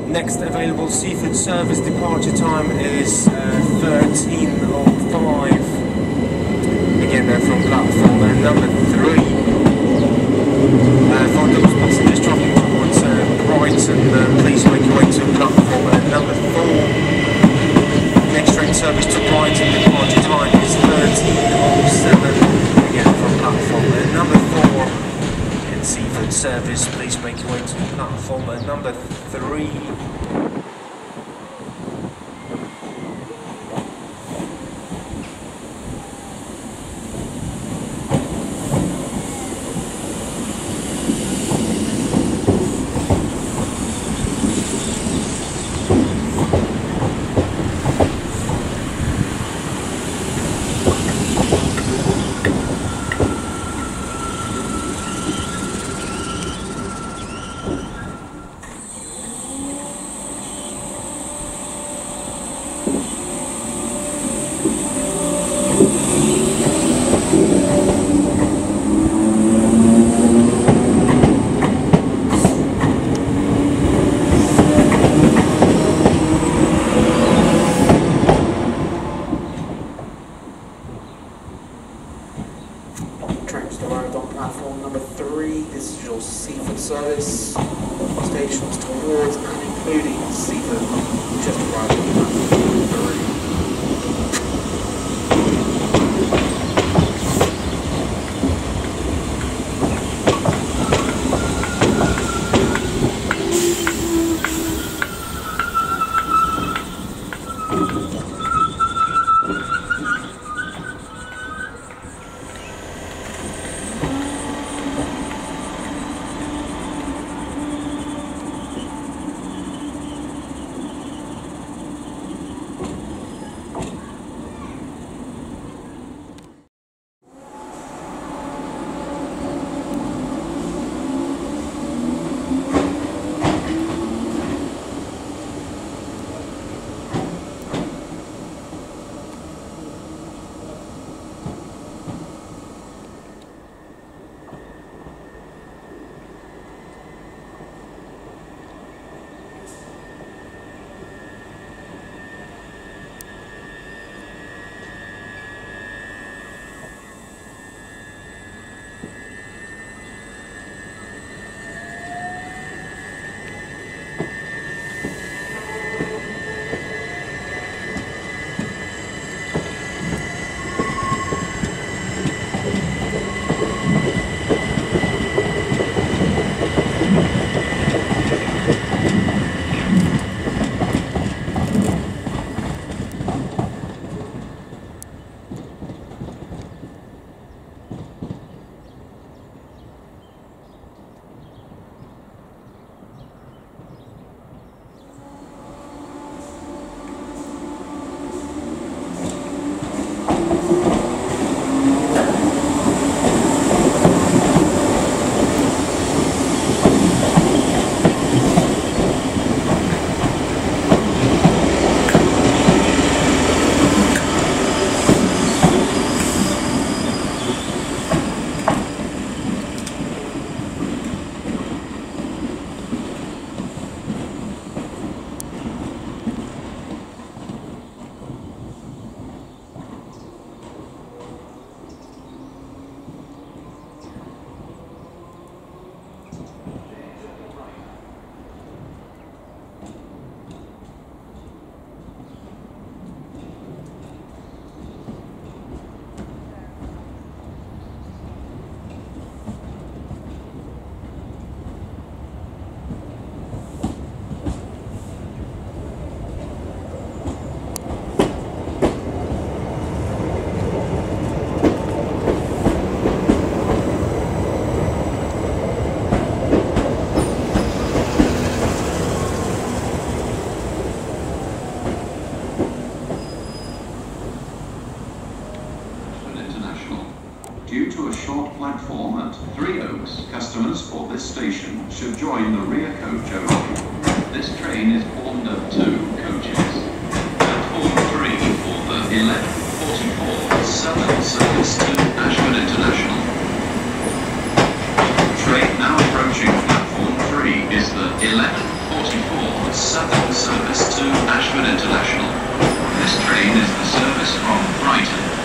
Next available Seaford service departure time is 13:05. Again, they're from platform number 3. For those passengers travelling towards Brighton, please make your way to platform number 4. Next train service to Brighton departure time is 13:07. Again, from platform number 4. In Seaford service, please make your way to platform number 3. Arrived on platform number 3. This is your Seaford service. Stations towards and including Seaford. Just arrived on platform number 3. Due to a short platform at Three Oaks, customers for this station should join the rear coach only. This train is formed of 2 coaches. Platform 3 for the 11:44 Southern service to Ashford International. Train now approaching platform 3 is the 11:44 Seaford's southern service to Ashford International. This train is the service from Brighton.